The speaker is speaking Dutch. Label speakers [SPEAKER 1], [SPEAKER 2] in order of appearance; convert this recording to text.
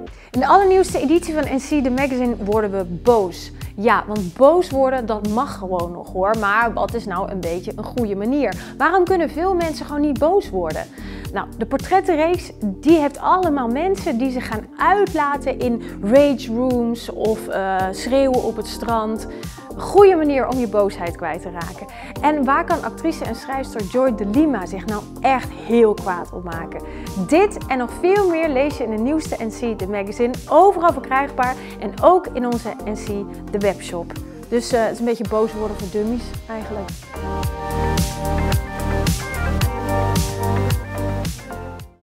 [SPEAKER 1] In de allernieuwste editie van NC The Magazine worden we boos. Ja, want boos worden, dat mag gewoon nog hoor, maar wat is nou een beetje een goede manier? Waarom kunnen veel mensen gewoon niet boos worden? Nou, de portrettenreeks die heeft allemaal mensen die zich gaan uitlaten in rage rooms of schreeuwen op het strand. Een goede manier om je boosheid kwijt te raken. En waar kan actrice en schrijfster Joy de Lima zich nou echt heel kwaad op maken? Dit en nog veel meer lees je in de nieuwste NC The Magazine, overal verkrijgbaar en ook in onze NC The Webshop. Dus het is een beetje boos worden voor dummies eigenlijk.